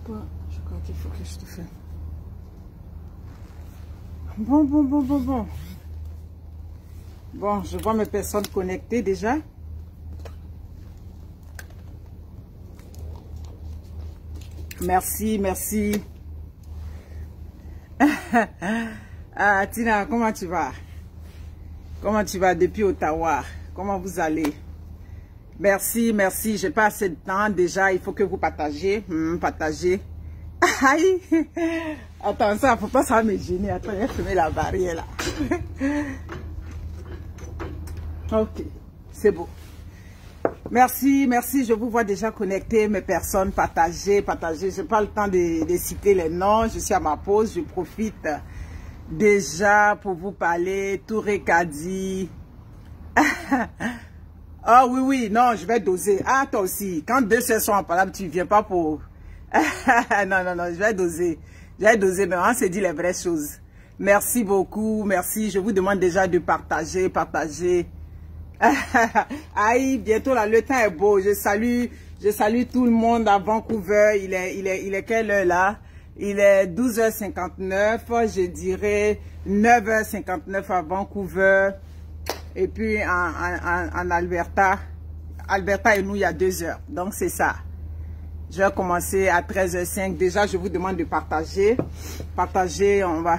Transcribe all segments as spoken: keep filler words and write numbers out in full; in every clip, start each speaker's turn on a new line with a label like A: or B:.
A: Toi, je crois qu'il faut que je te fasse. Bon, bon, bon, bon, bon. Bon, je vois mes personnes connectées déjà. Merci, merci. Ah, Tina, comment tu vas? Comment tu vas depuis Ottawa? Comment vous allez? Merci, merci. J'ai pas assez de temps déjà. Il faut que vous partagez. Hum, partagez. Aïe. Attends, ça, faut pas ça me gêner. Attends, je vais fermer la barrière là. Ok, c'est beau. Merci, merci. Je vous vois déjà connecté, mes personnes, partagez, partagez. Je n'ai pas le temps de, de citer les noms. Je suis à ma pause. Je profite déjà pour vous parler. Touré Kadi. Ah oh, oui, oui, non, je vais doser. Ah, toi aussi. Quand deux sœurs sont en parole, tu ne viens pas pour... non, non, non, je vais doser. Je vais doser, mais on s'est dit les vraies choses. Merci beaucoup, merci. Je vous demande déjà de partager, partager. Aïe, bientôt là, le temps est beau. Je salue, je salue tout le monde à Vancouver. Il est, il est, il est quelle heure là? Il est douze heures cinquante-neuf, je dirais neuf heures cinquante-neuf à Vancouver. Et puis en, en, en Alberta, Alberta et nous, il y a deux heures. Donc c'est ça. Je vais commencer à treize heures cinq. Déjà, je vous demande de partager. Partager, on va...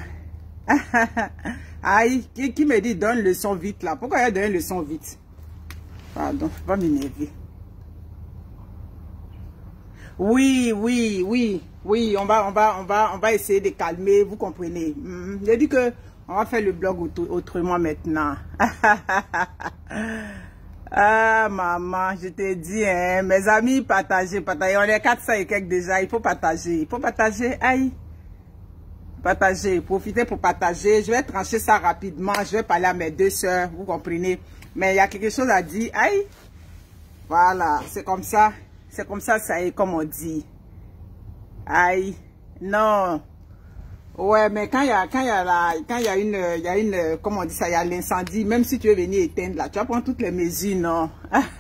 A: Aïe, qui, qui me dit donne le son vite là? Pourquoi il a donné le son vite? Pardon, pas m'énerver. Oui, oui, oui, oui, on va, on va, on va, on va essayer de calmer, vous comprenez. Mm, j'ai dit que on va faire le blog autrement maintenant. Ah maman, je te dis, hein, mes amis, partagez, partagez. On est quatre cents et quelques déjà, il faut partager, il faut partager. Aïe. Partager, profitez pour partager. Je vais trancher ça rapidement. Je vais parler à mes deux sœurs, vous comprenez. Mais il y a quelque chose à dire. Aïe. Voilà, c'est comme ça. C'est comme ça, ça est, comme on dit. Aïe. Non. Ouais, mais quand il y a, quand il y a la, quand il y a une, il y a une, comment on dit ça, il y a l'incendie. Même si tu veux venir éteindre là, tu vas prendre toutes les mesures, non?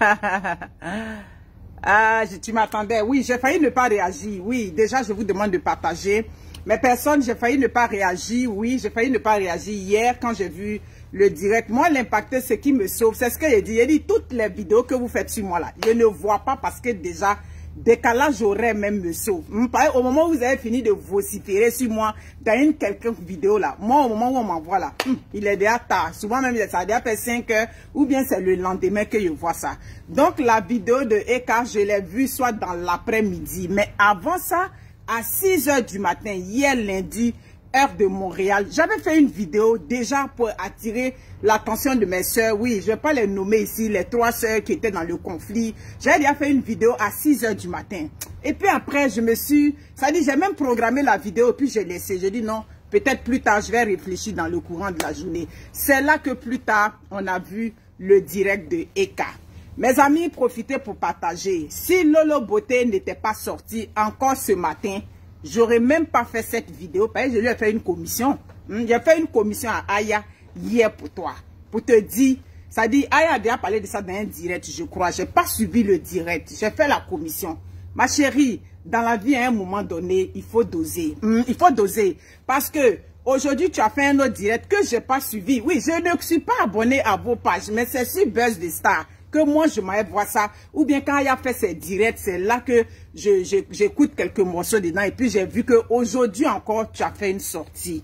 A: Ah, je, tu m'attendais. Oui, j'ai failli ne pas réagir. Oui, déjà, je vous demande de partager. Mais personne, j'ai failli ne pas réagir. Oui, j'ai failli ne pas réagir hier quand j'ai vu le direct. Moi, l'impacté, ce qui me sauve, c'est ce que j'ai dit. J'ai dit, toutes les vidéos que vous faites sur moi là, je ne vois pas parce que déjà, décalage horaire même me sauve. Au moment où vous avez fini de vociférer sur moi dans une quelconque vidéo là, moi, au moment où on m'envoie là, il est déjà tard. Souvent même, ça a déjà fait cinq heures ou bien c'est le lendemain que je vois ça. Donc, la vidéo de Eka, je l'ai vue soit dans l'après-midi. Mais avant ça, à six heures du matin, hier lundi, heure de Montréal, j'avais fait une vidéo déjà pour attirer l'attention de mes soeurs. Oui, je ne vais pas les nommer ici, les trois soeurs qui étaient dans le conflit. J'avais déjà fait une vidéo à six heures du matin. Et puis après, je me suis... Ça dit, j'ai même programmé la vidéo, puis j'ai laissé. Je dis non, peut-être plus tard, je vais réfléchir dans le courant de la journée. C'est là que plus tard, on a vu le direct de Eka. Mes amis, profitez pour partager. Si Lolo Beauté n'était pas sorti encore ce matin, j'aurais même pas fait cette vidéo. Parce que je lui ai fait une commission. J'ai fait une commission à Aya hier pour toi. Pour te dire, ça dit, Aya a déjà parlé de ça dans un direct, je crois. J'ai pas suivi le direct. J'ai fait la commission. Ma chérie, dans la vie, à un moment donné, il faut doser. Il faut doser. Parce que aujourd'hui, tu as fait un autre direct que j'ai pas suivi. Oui, je ne suis pas abonné à vos pages, mais c'est sur Buzz des Stars que moi je m'avais voir ça, ou bien quand il a fait ses directs, c'est là que je, je, j'écoute quelques morceaux dedans, et puis j'ai vu que aujourd'hui encore, tu as fait une sortie.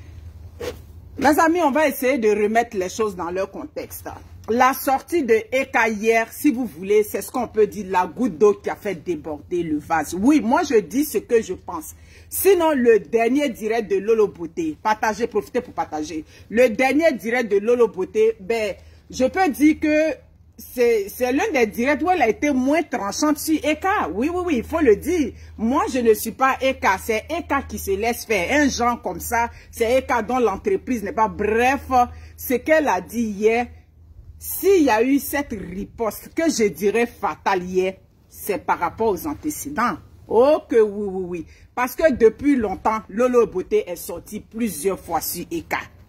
A: Mes amis, on va essayer de remettre les choses dans leur contexte. La sortie de Eka hier, si vous voulez, c'est ce qu'on peut dire, la goutte d'eau qui a fait déborder le vase. Oui, moi je dis ce que je pense. Sinon, le dernier direct de Lolo Beauté, partagez, profitez pour partager. Le dernier direct de Lolo Beauté, ben, je peux dire que c'est l'un des directs où elle a été moins tranchante sur Eka. Oui, oui, oui, il faut le dire. Moi, je ne suis pas Eka. C'est Eka qui se laisse faire. Un genre comme ça, c'est Eka dont l'entreprise n'est pas. Bref, ce qu'elle a dit hier, s'il y a eu cette riposte que je dirais fatale hier, c'est par rapport aux antécédents. Oh que oui, oui, oui. Parce que depuis longtemps, Lolo Beauté est sorti plusieurs fois sur Eka.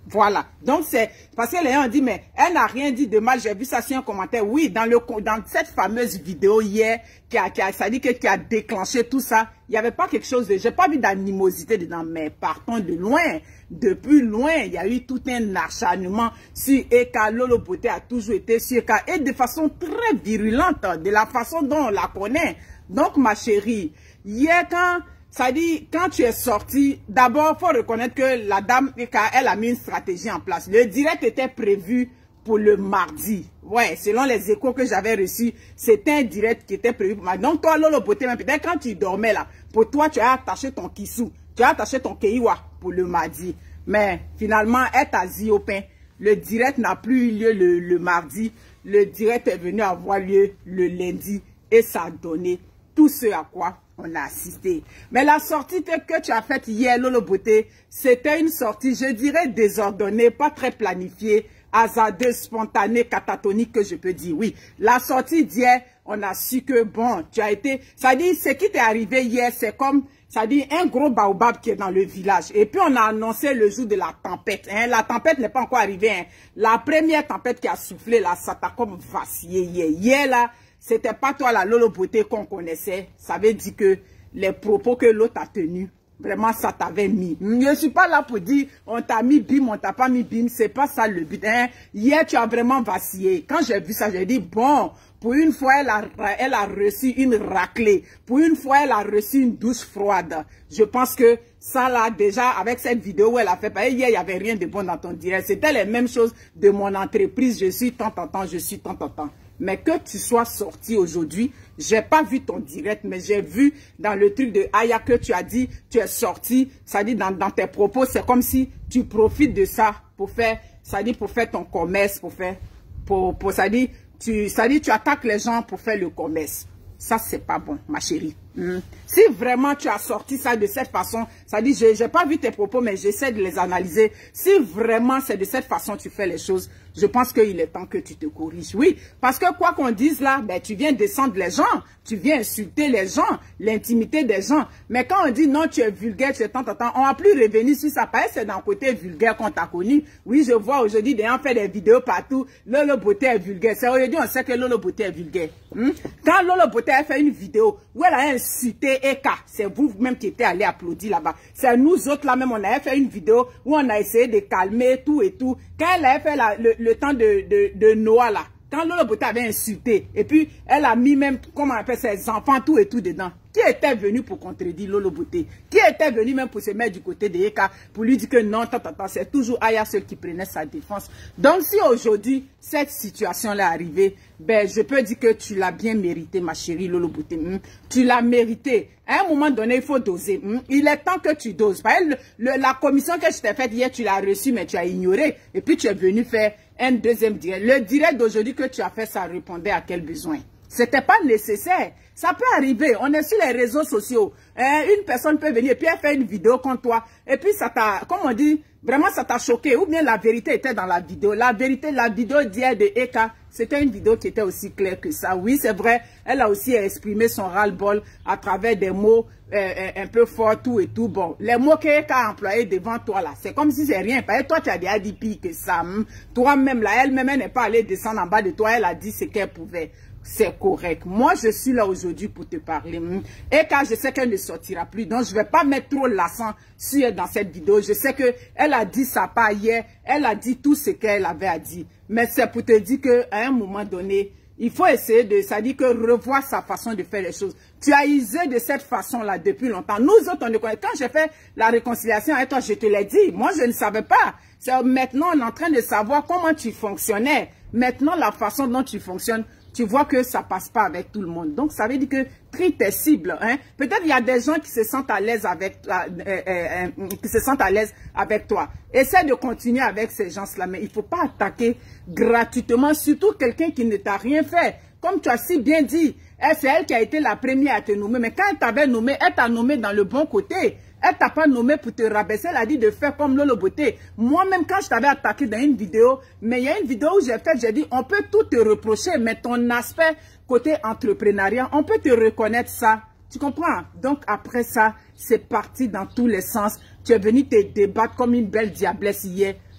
A: Voilà. Donc, c'est parce que les gens ont dit, mais elle n'a rien dit de mal. J'ai vu ça sur un commentaire. Oui, dans le dans cette fameuse vidéo hier, qui a, qui a, ça dit que qui a déclenché tout ça, il n'y avait pas quelque chose de... J'ai pas vu d'animosité dedans, mais partons de loin. Depuis loin, il y a eu tout un acharnement sur Eka. Lolo Beauté a toujours été sur Eka. Et de façon très virulente, de la façon dont on la connaît. Donc, ma chérie, hier, quand... Ça dit, quand tu es sorti, d'abord, il faut reconnaître que la dame, elle a mis une stratégie en place. Le direct était prévu pour le mardi. Ouais, selon les échos que j'avais reçus, c'était un direct qui était prévu pour mardi. Donc, toi, Lolo Beauté, peut-être quand tu dormais là, pour toi, tu as attaché ton kissou, tu as attaché ton keiwa pour le mardi. Mais finalement, elle t'a dit au pain. Le direct n'a plus eu lieu le, le mardi. Le direct est venu avoir lieu le lundi et ça a donné tout ce à quoi on a assisté. Mais la sortie que tu as faite hier, Lolo Beauté, c'était une sortie, je dirais, désordonnée, pas très planifiée, hasardeuse, spontanée, catatonique, que je peux dire. Oui, la sortie d'hier, on a su que, bon, tu as été... Ça dit, ce qui t'est arrivé hier, c'est comme... Ça dit, un gros baobab qui est dans le village. Et puis, on a annoncé le jour de la tempête. Hein. La tempête n'est pas encore arrivée. Hein. La première tempête qui a soufflé, là, ça t'a comme vacillé hier. Hier, là... C'était pas toi la Lolo Beauté qu'on connaissait. Ça veut dire que les propos que l'autre a tenus, vraiment ça t'avait mis. Je ne suis pas là pour dire on t'a mis bim, on t'a pas mis bim. C'est pas ça le but. Hein? Hier, tu as vraiment vacillé. Quand j'ai vu ça, j'ai dit bon, pour une fois, elle a, elle a reçu une raclée. Pour une fois, elle a reçu une douche froide. Je pense que ça là, déjà, avec cette vidéo où elle a fait, hier, il n'y avait rien de bon dans ton direct. C'était les mêmes choses de mon entreprise. Je suis tant, tant, tant, je suis tant, tant, tant. Mais que tu sois sorti aujourd'hui, j'ai pas vu ton direct, mais j'ai vu dans le truc de Aya que tu as dit, tu es sorti, ça dit dans, dans tes propos, c'est comme si tu profites de ça pour faire, ça dit pour faire ton commerce, pour faire, pour, pour ça dit, tu, ça dit tu attaques les gens pour faire le commerce. Ça, c'est pas bon, ma chérie. Mm. Si vraiment tu as sorti ça de cette façon, ça dit, je n'ai pas vu tes propos, mais j'essaie de les analyser. Si vraiment c'est de cette façon que tu fais les choses, je pense qu'il est temps que tu te corriges. Oui, parce que quoi qu'on dise là, ben, tu viens descendre les gens, tu viens insulter les gens, l'intimité des gens. Mais quand on dit non, tu es vulgaire, tu es tant, tant, tant, on va plus revenir sur ça. Parce que c'est dans le côté vulgaire qu'on t'a connu. Oui, je vois aujourd'hui des gens faire des vidéos partout. Lolo Beauté est vulgaire. C'est aujourd'hui on sait que Lolo Beauté est vulgaire. Hmm? Quand Lolo Beauté a fait une vidéo où elle a insulté Eka, c'est vous-même qui étiez allé applaudir là-bas. C'est nous autres là-même, on avait fait une vidéo où on a essayé de calmer tout et tout. Quand elle avait fait la, le, le temps de, de, de Noah là, quand Lolo Beauté avait insulté, et puis elle a mis même, comment on appelle, ses enfants, tout et tout dedans. Qui était venu pour contredire Lolo Beauté? Qui était venu même pour se mettre du côté de Eka, pour lui dire que non, c'est toujours Aya seul qui prenait sa défense. Donc si aujourd'hui, cette situation-là est arrivée, ben je peux dire que tu l'as bien mérité, ma chérie Lolo Beauté. Hmm? Tu l'as mérité. À un moment donné, il faut doser. Hmm? Il est temps que tu doses. Par exemple, le, la commission que je t'ai faite hier, tu l'as reçue, mais tu as ignoré. Et puis tu es venu faire un deuxième direct. Le direct d'aujourd'hui que tu as fait, ça répondait à quel besoin? C'était pas nécessaire. Ça peut arriver. On est sur les réseaux sociaux. Hein? Une personne peut venir et puis elle fait une vidéo contre toi. Et puis ça t'a, comme on dit, vraiment ça t'a choqué. Ou bien la vérité était dans la vidéo. La vérité, la vidéo d'hier de Eka, c'était une vidéo qui était aussi claire que ça. Oui, c'est vrai. Elle a aussi exprimé son ras-le-bol à travers des mots euh, un peu forts, tout et tout. Bon, les mots qu'Eka a employés devant toi là, c'est comme si c'est rien. Parce que toi, tu as déjà dit pire que ça. Toi-même là, elle-même, elle n'est pas allée descendre en bas de toi. Elle a dit ce qu'elle pouvait. C'est correct. Moi, je suis là aujourd'hui pour te parler. Et car je sais qu'elle ne sortira plus, donc je ne vais pas mettre trop l'accent sur elle dans cette vidéo. Je sais qu'elle a dit ça pas hier. Elle a dit tout ce qu'elle avait à dire. Mais c'est pour te dire qu'à un moment donné, il faut essayer de, ça dit que revoir sa façon de faire les choses. Tu as usé de cette façon-là depuis longtemps. Nous autres, on le connaît. Quand j'ai fait la réconciliation avec toi, je te l'ai dit. Moi, je ne savais pas. Maintenant, on est en train de savoir comment tu fonctionnais. Maintenant, la façon dont tu fonctionnes, tu vois que ça passe pas avec tout le monde. Donc, ça veut dire que trie tes cibles. Hein? Peut-être il y a des gens qui se sentent à l'aise avec, euh, euh, euh, qui se sentent à l'aise avec toi. Essaie de continuer avec ces gens-là, mais il faut pas attaquer gratuitement, surtout quelqu'un qui ne t'a rien fait. Comme tu as si bien dit, c'est elle qui a été la première à te nommer. Mais quand elle t'avait nommé, elle t'a nommé dans le bon côté. Elle t'a pas nommé pour te rabaisser, elle a dit de faire comme Lolo Beauté. Moi-même, quand je t'avais attaqué dans une vidéo, mais il y a une vidéo où j'ai fait, j'ai dit, on peut tout te reprocher, mais ton aspect côté entrepreneuriat, on peut te reconnaître ça. Tu comprends? Donc, après ça, c'est parti dans tous les sens. Tu es venu te débattre comme une belle diablesse hier.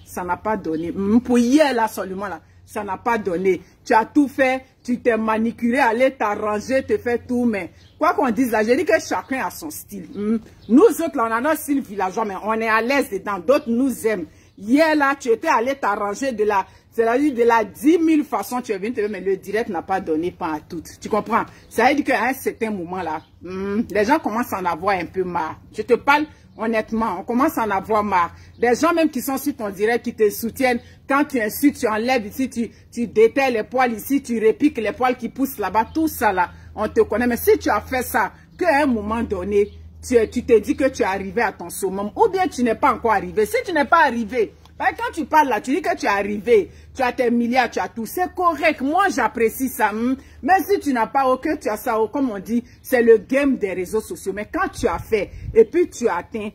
A: ça n'a pas donné. Pour hier, là, seulement, là, ça n'a pas donné. Tu as tout fait, tu t'es manicuré, aller t'arranger, te faire tout, mais quoi qu'on dise là, j'ai dit que chacun a son style. Nous autres, là, on a notre style villageois, mais on est à l'aise dedans. D'autres nous aiment. Hier, là, tu étais allé t'arranger de la... C'est-à-dire de la dix mille façons, tu es venu te dire, mais le direct n'a pas donné pas à toutes. Tu comprends? Ça veut dire qu'à un certain moment là, hmm, les gens commencent à en avoir un peu marre. Je te parle honnêtement, on commence à en avoir marre. Des gens même qui sont sur ton direct, qui te soutiennent, quand tu insultes, tu enlèves ici, tu, tu déterres les poils ici, tu répiques les poils qui poussent là-bas, tout ça là, on te connaît. Mais si tu as fait ça, qu'à un moment donné, tu, tu te dis que tu es arrivé à ton summum, ou bien tu n'es pas encore arrivé. Si tu n'es pas arrivé, quand tu parles là, tu dis que tu es arrivé, tu as tes milliards, tu as tout, c'est correct, moi j'apprécie ça, hmm. Mais si tu n'as pas, ok, tu as ça, oh, comme on dit, c'est le game des réseaux sociaux, mais quand tu as fait, et puis tu as atteint,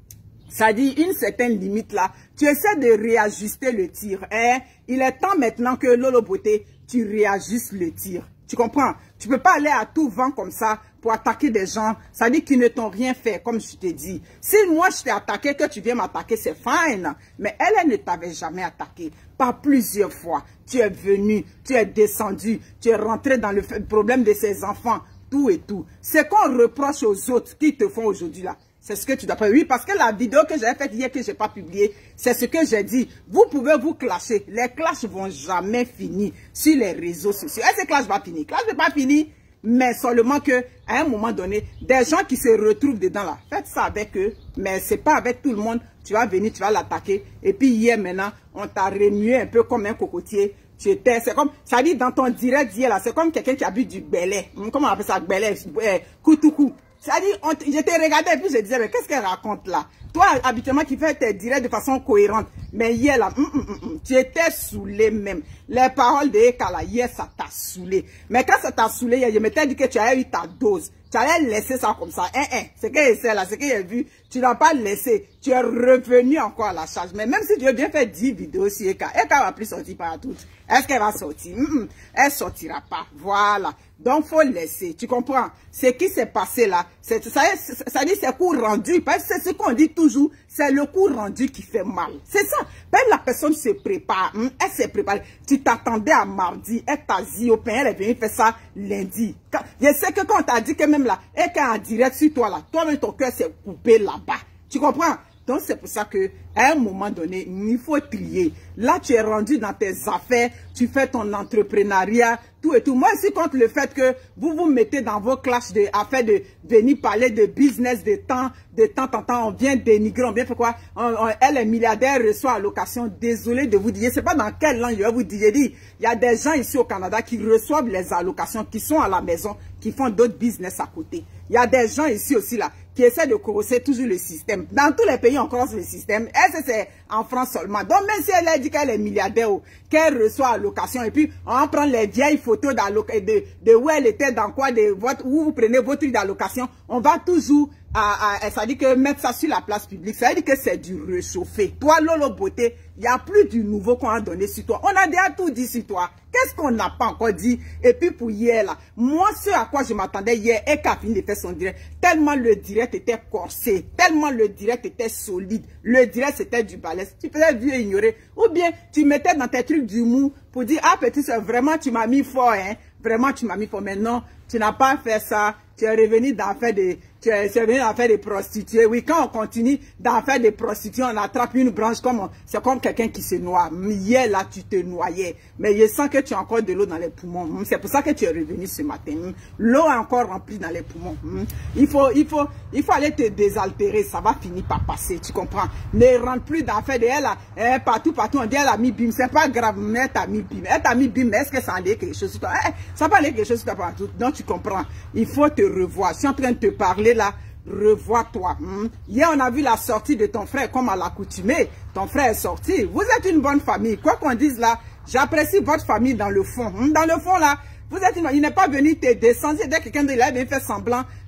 A: ça dit une certaine limite là, tu essaies de réajuster le tir, hein? Il est temps maintenant que Lolo Beauté, tu réajustes le tir, tu comprends? Tu peux pas aller à tout vent comme ça, pour attaquer des gens, ça dit qu'ils ne t'ont rien fait, comme je t'ai dit. Si moi je t'ai attaqué, que tu viens m'attaquer, c'est fine. Mais elle, elle ne t'avait jamais attaqué. Pas plusieurs fois. Tu es venu, tu es descendu, tu es rentré dans le problème de ses enfants, tout et tout. C'est qu'on reproche aux autres qui te font aujourd'hui là. C'est ce que tu dois faire. Oui, parce que la vidéo que j'avais faite hier, que je n'ai pas publiée, c'est ce que j'ai dit. Vous pouvez vous clasher. Les clashs vont jamais finir sur les réseaux sociaux. Et ces clashs vont finir. Clash n'est pas fini. Mais seulement que à un moment donné, des gens qui se retrouvent dedans là, faites ça avec eux, mais c'est pas avec tout le monde. Tu vas venir, tu vas l'attaquer. Et puis hier maintenant, on t'a remué un peu comme un cocotier. Tu étais, c'est comme, ça dit dans ton direct hier là, c'est comme quelqu'un qui a bu du belé. Comment on appelle ça, belé, euh, coutoukou. Ça dit, on, je t'ai regardé et puis je disais, mais qu'est-ce qu'elle raconte là? Toi, habituellement, qui fais tes directs de façon cohérente. Mais hier, là, mm, mm, mm, tu étais saoulé même. Les paroles de Eka, là, hier, ça t'a saoulé. Mais quand ça t'a saoulé, je m'étais dit que tu avais eu ta dose. Tu allais laisser ça comme ça. Hein, hein. C'est que c'est là, c'est que j'ai vu. Tu n'as pas laissé. Tu es revenu encore à la charge. Mais même si tu veux bien faire dix vidéos sur Eka, Eka va plus sortir par toutes. Est-ce qu'elle va sortir? Mm, mm. Elle sortira pas. Voilà. Donc, faut laisser. Tu comprends? Ce qui s'est passé là, ça, ça, ça dit c'est coup rendu. Parce que c'est ce qu'on dit toujours. C'est le coup rendu qui fait mal. C'est ça. Même la personne se prépare. Hmm? Elle s'est préparée. Tu t'attendais à mardi. Elle t'a dit au pain. Elle est venue faire ça lundi. Quand, je sais que quand on t'a dit que même là, elle est en direct sur toi là, toi-même ton cœur s'est coupé là-bas. Tu comprends? Donc c'est pour ça que à un moment donné, il faut trier. Là, tu es rendu dans tes affaires, tu fais ton entrepreneuriat, tout et tout. Moi, je suis contre le fait que vous vous mettez dans vos clashs de affaires de venir parler de business de temps, de temps en temps, on vient dénigrer, on vient faire quoi? On, on, elle est milliardaire, reçoit allocation. Désolé de vous dire, je sais pas dans quelle langue je vais vous dire. J'ai dit, il y a des gens ici au Canada qui reçoivent les allocations, qui sont à la maison, qui font d'autres business à côté. Il y a des gens ici aussi là, qui essaient de corroser toujours le système. Dans tous les pays, on croise le système. Est-ce que c'est en France seulement? Donc, même si elle a dit qu'elle est milliardaire ou qu'elle reçoit allocation, et puis on prend les vieilles photos de, de où elle était, dans quoi, de votre, où vous prenez votre truc d'allocation, on va toujours, à, à, ça dit que mettre ça sur la place publique, ça veut dire que c'est du réchauffé. Toi, Lolo Beauté, il n'y a plus du nouveau qu'on a donné sur toi. On a déjà tout dit sur toi. Qu'est-ce qu'on n'a pas encore dit? Et puis pour hier, là, moi, ce à quoi je m'attendais hier, et qu'a fini de faire son direct, tellement le direct était corsé, tellement le direct était solide, le direct c'était du balèze. Tu faisais vieux ignorer. Ou bien, tu mettais dans tes trucs du mou pour dire, ah petit, vraiment, tu m'as mis fort, hein. Vraiment, tu m'as mis fort. Mais non, tu n'as pas fait ça. Tu es revenu d'en faire des, tu es, tu es revenu d'en faire des prostituées. Oui, quand on continue d'en faire des prostituées, on attrape une branche comme, c'est comme quelqu'un qui se noie. Hier, là, tu te noyais. Mais je sens que tu as encore de l'eau dans les poumons. C'est pour ça que tu es revenu ce matin. L'eau est encore remplie dans les poumons. Il faut, il faut, il faut aller te désaltérer. Ça va finir par passer. Tu comprends? Ne rentre plus d'en faire de elle, là, eh, partout, partout. On dit, elle a mis bim. C'est pas grave, mais elle t'a mis bim. Elle t'a mis bim, mais est-ce que ça allait quelque chose sur toi? Eh, ça va aller quelque chose sur toi partout. Donc, tu comprends. Il faut te revoir. Je suis en train de te parler là, revois-toi. Hmm? Hier, on a vu la sortie de ton frère comme à l'accoutumée. Ton frère est sorti. Vous êtes une bonne famille. Quoi qu'on dise là, j'apprécie votre famille dans le fond. Hmm? Dans le fond là, vous êtes une... Il n'est pas venu te descendre. Dès que quelqu'un de là vient faire semblant,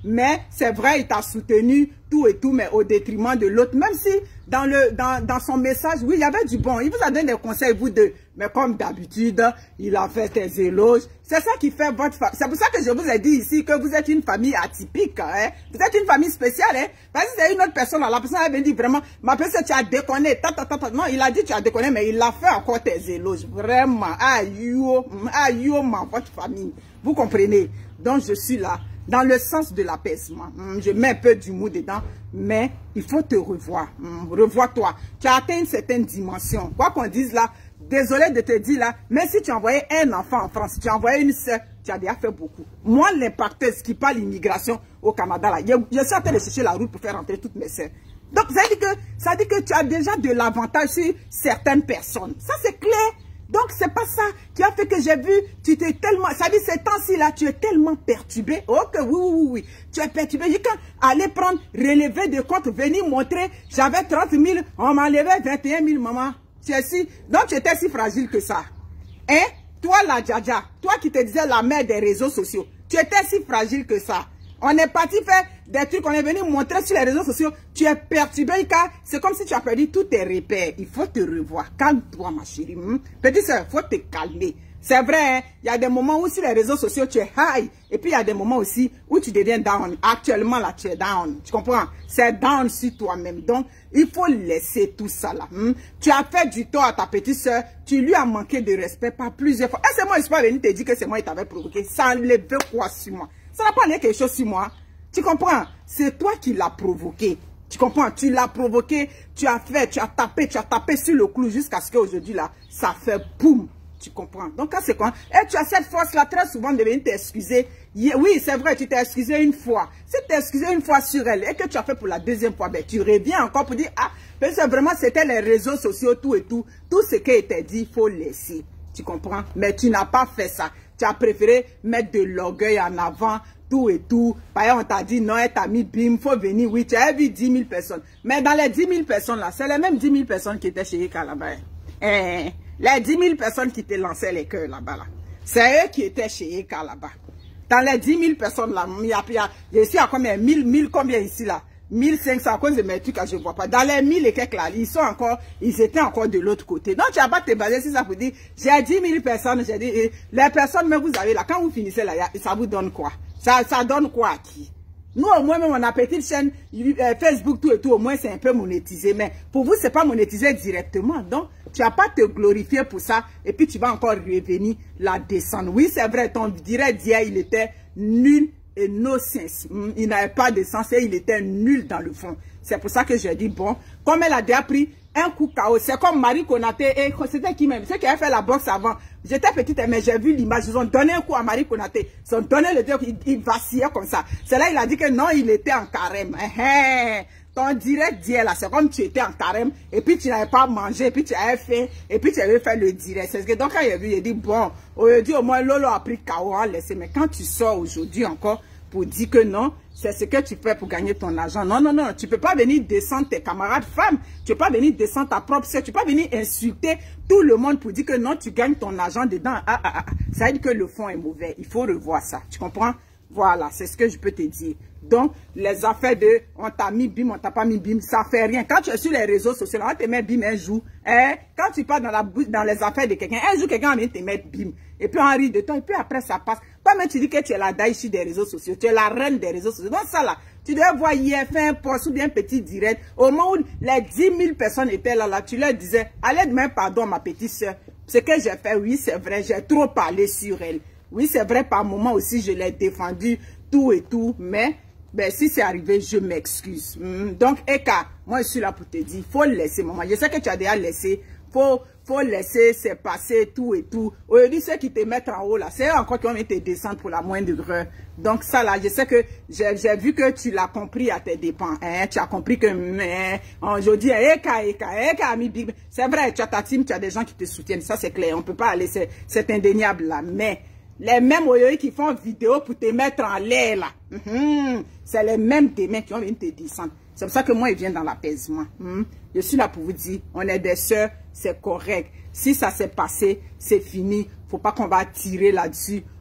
A: mais c'est vrai, il t'a soutenu, tout et tout, mais au détriment de l'autre. Même si dans, le, dans, dans son message, oui, il y avait du bon. Il vous a donné des conseils, vous deux. Mais comme d'habitude, il a fait des éloges. C'est ça qui fait votre famille. C'est pour ça que je vous ai dit ici que vous êtes une famille atypique. Hein? Vous êtes une famille spéciale. Hein? Parce que c'est une autre personne, la personne avait dit vraiment, ma personne, tu as déconné. Ta, ta, ta, ta. Non, il a dit tu as déconné, mais il a fait encore tes éloges. Vraiment. Aïe, aïe, votre famille. Vous comprenez? Donc, je suis là. Dans le sens de l'apaisement. Je mets un peu d'humour dedans, mais il faut te revoir. Revois-toi. Tu as atteint une certaine dimension. Quoi qu'on dise là, désolé de te dire là, mais si tu envoyais un enfant en France, si tu envoyais une soeur, tu as déjà fait beaucoup. Moi, l'impacteuse qui parle l'immigration au Canada, là, je, je suis en train de chercher la route pour faire rentrer toutes mes soeurs. Donc, ça dit que, ça dit que tu as déjà de l'avantage sur certaines personnes. Ça, c'est clair. Donc, c'est pas ça qui a fait que j'ai vu, tu t'es tellement, ça dit ces temps-ci là, tu es tellement perturbé. Oh que oui, oui, oui, oui, tu es perturbé. J'ai quand aller prendre, relever de compte, venir montrer, j'avais trente mille, on m'a enlevé vingt et un mille, maman. Tu es si, donc tu étais si fragile que ça. Hein? Toi, la Djadja, toi qui te disais la mère des réseaux sociaux, tu étais si fragile que ça. On est parti faire des trucs, on est venu montrer sur les réseaux sociaux. Tu es perturbé car c'est comme si tu as perdu tous tes repères. Il faut te revoir. Calme-toi, ma chérie. Hmm? Petite soeur, il faut te calmer. C'est vrai, hein? Il y a des moments où sur les réseaux sociaux, tu es high. Et puis il y a des moments aussi où tu deviens down. Actuellement, là, tu es down. Tu comprends? C'est down sur toi-même. Donc, il faut laisser tout ça là. Hmm? Tu as fait du tort à ta petite soeur. Tu lui as manqué de respect par plusieurs fois. Est-ce que moi, je suis pas venu te dire que c'est moi qui t'avais provoqué? Ça enlève quoi sur moi? Ça n'a pas enlevé quelque chose sur moi. Tu comprends? C'est toi qui l'as provoqué. Tu comprends? Tu l'as provoqué, tu as fait, tu as tapé, tu as tapé sur le clou jusqu'à ce qu'aujourd'hui là, ça fait boum. Tu comprends? Donc, quand c'est quoi? Et tu as cette force-là très souvent de venir t'excuser. Oui, c'est vrai, tu t'es excusé une fois. Si tu t'es excusé une fois sur elle et que tu as fait pour la deuxième fois, ben, tu reviens encore pour dire, ah, parce que vraiment, c'était les réseaux sociaux, tout et tout. Tout ce qui était dit, il faut laisser. Tu comprends? Mais tu n'as pas fait ça. Tu as préféré mettre de l'orgueil en avant, tout et tout. Par exemple, on t'a dit, non, elle t'a mis bim, faut venir. Oui, tu as vu dix mille personnes. Mais dans les dix mille personnes là, c'est les mêmes dix mille personnes qui étaient chez Eka là-bas. Eh, les dix mille personnes qui te lançaient les cœurs là-bas. Là. C'est eux qui étaient chez Eka là-bas. Dans les dix mille personnes là, il y a, il y a, il y a combien? mille, mille combien ici là? mille cinq cents à cause de mes trucs que je ne vois pas. Dans les mille et quelques là, ils sont encore, ils étaient encore de l'autre côté. Donc, tu n'as pas te baser sur ça pour dire, j'ai dix mille personnes, j'ai dit, les personnes, mais vous avez là, quand vous finissez là, ça vous donne quoi? Ça, ça donne quoi à qui? Nous, au moins, même on a petite chaîne, euh, Facebook, tout et tout, au moins, c'est un peu monétisé. Mais pour vous, c'est pas monétisé directement. Donc, tu n'as pas te glorifier pour ça. Et puis, tu vas encore revenir la descendre. Oui, c'est vrai, ton direct d'hier, il était nul. Et no sens. Il n'avait pas de sens et il était nul dans le fond. C'est pour ça que j'ai dit, bon, comme elle a déjà pris un coup K O, c'est comme Marie Konaté et c'était qui même? C'est qui avait fait la boxe avant. J'étais petite, mais j'ai vu l'image. Ils ont donné un coup à Marie Konaté. Ils ont donné le deal, il, il vacillait comme ça. C'est là il a dit que non, il était en carême. Hey, ton direct d'hier là, c'est comme tu étais en carême et puis tu n'avais pas mangé, et puis tu avais faim, et puis tu avais fait le direct. C'est ce que donc quand il a vu, il a dit, bon, aujourd'hui au moins Lolo a pris K O, on laissé. Mais quand tu sors aujourd'hui encore, pour dire que non, c'est ce que tu fais pour gagner ton argent. Non, non, non, tu ne peux pas venir descendre tes camarades femmes, tu ne peux pas venir descendre ta propre sœur, tu ne peux pas venir insulter tout le monde pour dire que non, tu gagnes ton argent dedans. Ah, ah, ah. Ça veut dire que le fond est mauvais. Il faut revoir ça. Tu comprends? Voilà, c'est ce que je peux te dire. Donc, les affaires de on t'a mis bim, on t'a pas mis bim, ça fait rien. Quand tu es sur les réseaux sociaux, on te met bim un jour. Eh, quand tu pars dans, la, dans les affaires de quelqu'un, un jour, quelqu'un vient te mettre bim. Et puis on rit de toi, et puis après ça passe. Toi-même, tu dis que tu es la daïchi des réseaux sociaux, tu es la reine des réseaux sociaux. Donc ça là, tu devais voir hier faire un post ou bien un petit direct. Au moment où les dix mille personnes étaient là, là, tu leur disais, allez demain, pardon, ma petite soeur. Ce que j'ai fait, oui, c'est vrai, j'ai trop parlé sur elle. Oui, c'est vrai, par moment aussi, je l'ai défendu, tout et tout, mais ben, si c'est arrivé, je m'excuse. Mm. Donc, Eka, moi, je suis là pour te dire, il faut laisser, maman. Je sais que tu as déjà laissé, faut, faut laisser, c'est passé, tout et tout. Aujourd'hui, ceux qui te mettent en haut, là, c'est encore qui vont te descendre pour la moindre heure. Donc, ça, là, je sais que j'ai vu que tu l'as compris à tes dépens. Hein? Tu as compris que, mais, aujourd'hui, Eka, Eka, Eka, ami big. C'est vrai, tu as ta team, tu as des gens qui te soutiennent. Ça, c'est clair. On peut pas aller, c'est indéniable, là. Mais, les mêmes oyoïs qui font vidéo pour te mettre en l'air là, mm-hmm. C'est les mêmes démons qui ont venir te descendre. C'est pour ça que moi, je viens dans l'apaisement. Mm-hmm. Je suis là pour vous dire, on est des sœurs, c'est correct. Si ça s'est passé, c'est fini. Faut pas qu'on va tirer là-dessus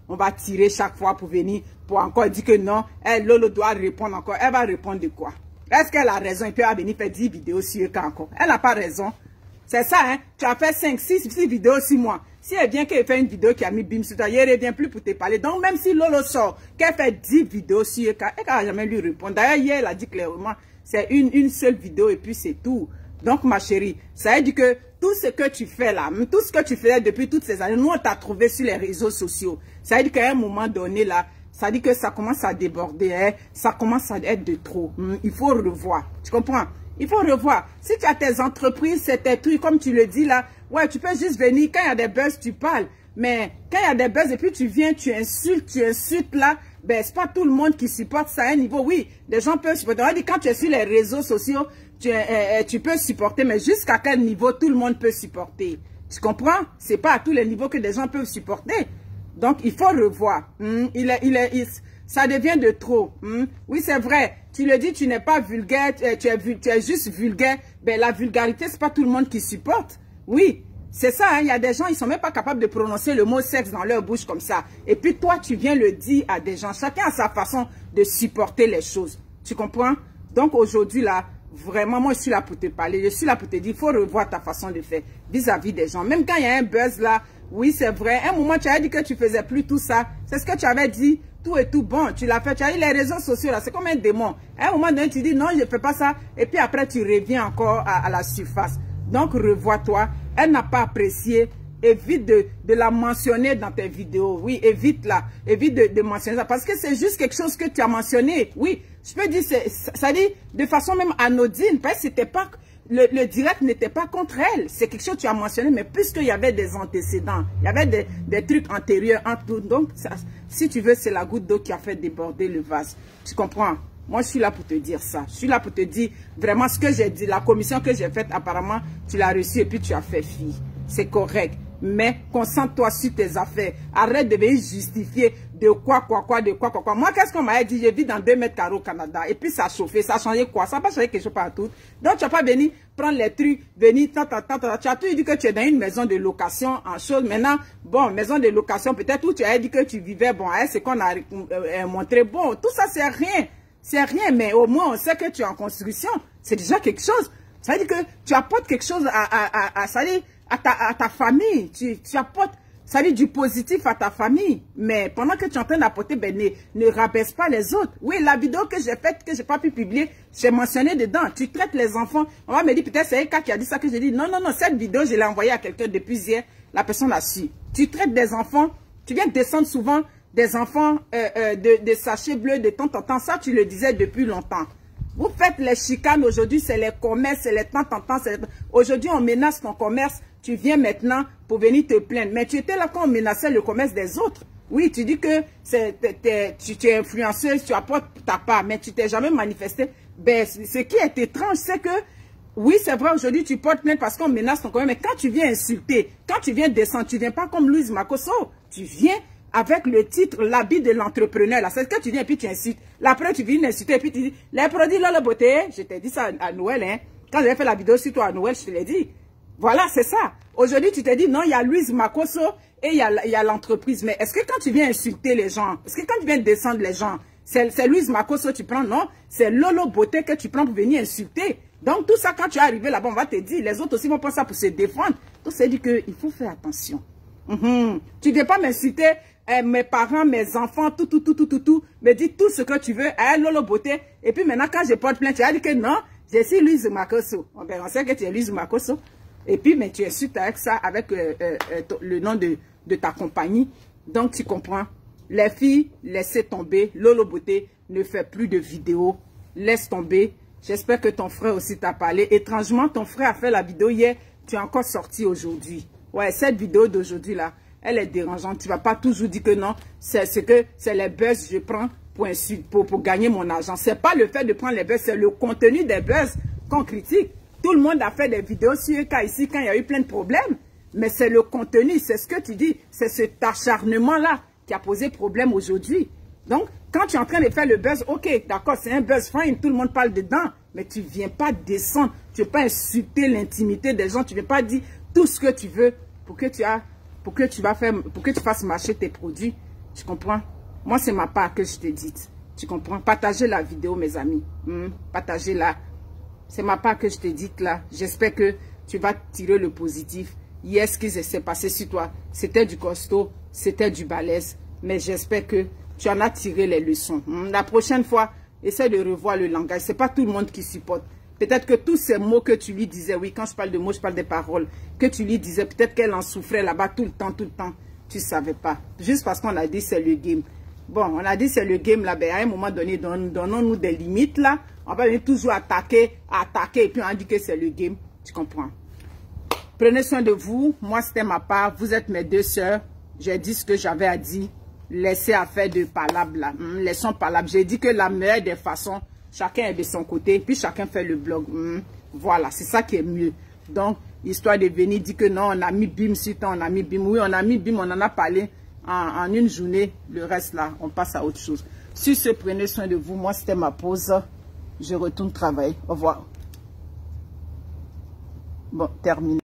A: on va tirer chaque fois pour venir, pour encore dire que non, elle, Lolo doit répondre encore. Elle va répondre de quoi? Est-ce qu'elle a raison? Et puis elle va venir faire dix vidéos sur Eka encore. Elle n'a pas raison. C'est ça, hein? Tu as fait cinq, six, six vidéos sur moi. Si elle vient qu'elle fait une vidéo qui a mis bim sur toi, elle ne revient plus pour te parler. Donc, même si Lolo sort, qu'elle fait dix vidéos sur Eka, elle ne va jamais lui répondre. D'ailleurs, hier, elle a dit clairement, c'est une, une seule vidéo et puis c'est tout. Donc, ma chérie, ça veut dire que tout ce que tu fais là, tout ce que tu faisais depuis toutes ces années, nous, on t'a trouvé sur les réseaux sociaux. Ça veut dire qu'à un moment donné, là, ça dit que ça commence à déborder, hein, ça commence à être de trop. Il faut revoir. Tu comprends? Il faut revoir. Si tu as tes entreprises, c'est tes trucs, comme tu le dis là, ouais, tu peux juste venir, quand il y a des buzz, tu parles. Mais quand il y a des buzz et puis tu viens, tu insultes, tu insultes là, ben c'est pas tout le monde qui supporte ça à un niveau. Oui, des gens peuvent supporter. On dit quand tu es sur les réseaux sociaux, tu, euh, tu peux supporter, mais jusqu'à quel niveau tout le monde peut supporter? Tu comprends? C'est pas à tous les niveaux que des gens peuvent supporter. Donc, il faut revoir. Hmm? Il est, il est, il, ça devient de trop. Hmm? Oui, c'est vrai. Tu le dis, tu n'es pas vulgaire, tu es, tu es, tu es juste vulgaire. Ben, la vulgarité, c'est pas tout le monde qui supporte. Oui, c'est ça. Hein? Il y a des gens, ils sont même pas capables de prononcer le mot sexe dans leur bouche comme ça. Et puis, toi, tu viens le dire à des gens. Chacun a sa façon de supporter les choses. Tu comprends? Donc, aujourd'hui, là, vraiment, moi, je suis là pour te parler. Je suis là pour te dire, il faut revoir ta façon de faire vis-à-vis des gens. Même quand il y a un buzz là, oui, c'est vrai. Un moment, tu avais dit que tu faisais plus tout ça. C'est ce que tu avais dit. Tout est tout bon. Tu l'as fait. Tu as eu les réseaux sociaux là. C'est comme un démon. À un moment donné, tu dis non, je ne fais pas ça. Et puis après, tu reviens encore à, à la surface. Donc, revois-toi. Elle n'a pas apprécié. Évite de, de la mentionner dans tes vidéos. Oui, évite là. Évite de, de mentionner ça. Parce que c'est juste quelque chose que tu as mentionné. Oui, je peux dire, ça dit de façon même anodine. Parce que c'était pas... Le, le direct n'était pas contre elle. C'est quelque chose que tu as mentionné, mais puisqu'il y avait des antécédents, il y avait des, des trucs antérieurs entre tout. Donc, ça, si tu veux, c'est la goutte d'eau qui a fait déborder le vase. Tu comprends? Moi, je suis là pour te dire ça. Je suis là pour te dire vraiment ce que j'ai dit. La commission que j'ai faite, apparemment, tu l'as reçue et puis tu as fait fi. C'est correct. Mais concentre-toi sur tes affaires. Arrête de venir justifier de quoi, quoi, quoi, de quoi, quoi, quoi. Moi, qu'est-ce qu'on m'a dit? Je vis dans deux mètres carrés au Canada. Et puis, ça a chauffé. Ça a changé quoi? Ça n'a pas changé quelque chose partout. Donc, tu n'as pas venu prendre les trucs, venir, tant, tant, tant, tant. Tu as toujours dit que tu es dans une maison de location en chose. Maintenant, bon, maison de location, peut-être où tu as dit que tu vivais, bon, hein, c'est qu'on a euh, montré. Bon, tout ça, c'est rien. C'est rien, mais au moins, on sait que tu es en construction. C'est déjà quelque chose. Ça veut dire que tu apportes quelque chose à, à, à, à ça veut dire, À ta, à ta famille, tu, tu apportes, ça dit du positif à ta famille. Mais pendant que tu es en train d'apporter, ben, ne, ne rabaisse pas les autres. Oui, la vidéo que j'ai faite, que j'ai pas pu publier, j'ai mentionné dedans. Tu traites les enfants. On va me dire, peut-être c'est Eka qui a dit ça, que j'ai dit, non, non, non, cette vidéo, je l'ai envoyée à quelqu'un depuis hier. La personne l'a su. Tu traites des enfants, tu viens descendre souvent des enfants euh, euh, de, de sachets bleus de temps en temps. Ça, tu le disais depuis longtemps. Vous faites les chicanes aujourd'hui, c'est les commerces, c'est les temps en temps. Aujourd'hui, on menace ton commerce. Tu viens maintenant pour venir te plaindre. Mais tu étais là quand on menaçait le commerce des autres. Oui, tu dis que c'est, tu, tu es influenceuse, tu apportes ta part, mais tu t'es jamais manifesté. Ben, ce qui est étrange, c'est que, oui, c'est vrai, aujourd'hui, tu portes plainte parce qu'on menace ton commerce. Mais quand tu viens insulter, quand tu viens descendre, tu viens pas comme Louise Makosso. Tu viens avec le titre, l'habit de l'entrepreneur. Là, c'est que tu viens et puis tu insultes. Là, après, tu viens insulter et puis tu dis, les produits là, la beauté, je t'ai dit ça à Noël, hein. Quand j'avais fait la vidéo sur toi à Noël, je te l'ai dit. Voilà, c'est ça. Aujourd'hui, tu t'es dit, non, il y a Louise Makosso et il y a, a l'entreprise. Mais est-ce que quand tu viens insulter les gens, est-ce que quand tu viens descendre les gens, c'est Louise Makosso que tu prends? Non, c'est Lolo Beauté que tu prends pour venir insulter. Donc, tout ça, quand tu es arrivé là-bas, on va te dire, les autres aussi vont prendre ça pour se défendre. Donc, c'est dit qu'il faut faire attention. Mm-hmm. Tu ne veux pas m'insulter, eh, mes parents, mes enfants, tout, tout, tout, tout, tout, tout. Me dis tout ce que tu veux, à Lolo Beauté. Et puis maintenant, quand je porte plainte, tu as dit que non, je suis Louise Makosso. Ben, on sait que tu es Louise Makosso. Et puis, mais tu es suite avec ça, avec euh, euh, le nom de, de ta compagnie. Donc, tu comprends. Les filles, laissez tomber. Lolo Beauté ne fait plus de vidéos. Laisse tomber. J'espère que ton frère aussi t'a parlé. Étrangement, ton frère a fait la vidéo hier. Tu es encore sorti aujourd'hui. Ouais, cette vidéo d'aujourd'hui, là, elle est dérangeante. Tu ne vas pas toujours dire que non. C'est ce que c'est les buzz que je prends pour, pour, pour gagner mon argent. Ce n'est pas le fait de prendre les buzz, c'est le contenu des buzz qu'on critique. Tout le monde a fait des vidéos sur Eka ici quand il y a eu plein de problèmes. Mais c'est le contenu, c'est ce que tu dis. C'est cet acharnement-là qui a posé problème aujourd'hui. Donc, quand tu es en train de faire le buzz, ok, d'accord, c'est un buzz fine, tout le monde parle dedans. Mais tu ne viens pas descendre. Tu ne veux pas insulter l'intimité des gens. Tu ne veux pas dire tout ce que tu veux pour que tu, as, pour que tu, vas faire, pour que tu fasses marcher tes produits. Tu comprends? Moi, c'est ma part que je t'ai dite. Tu comprends? Partagez la vidéo, mes amis. Hmm? Partagez-la. C'est ma part que je t'ai dite là. J'espère que tu vas tirer le positif. Hier, ce qui s'est passé sur toi, c'était du costaud, c'était du balèze. Mais j'espère que tu en as tiré les leçons. Hmm? La prochaine fois, essaie de revoir le langage. C'est pas tout le monde qui supporte. Peut-être que tous ces mots que tu lui disais, oui, quand je parle de mots, je parle des paroles, que tu lui disais, peut-être qu'elle en souffrait là-bas tout le temps, tout le temps. Tu ne savais pas. Juste parce qu'on a dit c'est le game. Bon, on a dit c'est le game là, ben à un moment donné, don, donnons-nous des limites là. On va venir toujours attaquer, attaquer, et puis on dit que c'est le game. Tu comprends? Prenez soin de vous. Moi, c'était ma part. Vous êtes mes deux sœurs. J'ai dit ce que j'avais à dire. Laissez affaire de palabres là. Hum, laissons palabres. J'ai dit que la meilleure des façons, chacun est de son côté, puis chacun fait le blog. Hum, voilà, c'est ça qui est mieux. Donc, histoire de venir dire que non, on a mis bim sur temps, on a mis bim. Oui, on a mis bim, on en a parlé en, en une journée. Le reste là, on passe à autre chose. Sur ce, prenez soin de vous. Moi, c'était ma pause. Je retourne travailler. Au revoir. Bon, terminé.